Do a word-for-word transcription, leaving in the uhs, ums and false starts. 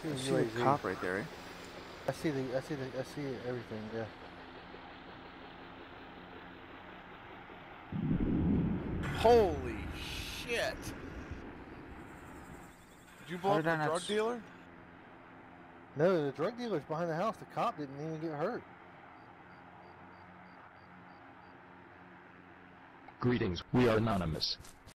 see I the see U A the Z. cop right there, eh? I see the, I see the, I see everything, yeah. Holy shit! Did you blow How up did I the not drug s- dealer? No, the drug dealer's behind the house. The cop didn't even get hurt. Greetings, we are anonymous.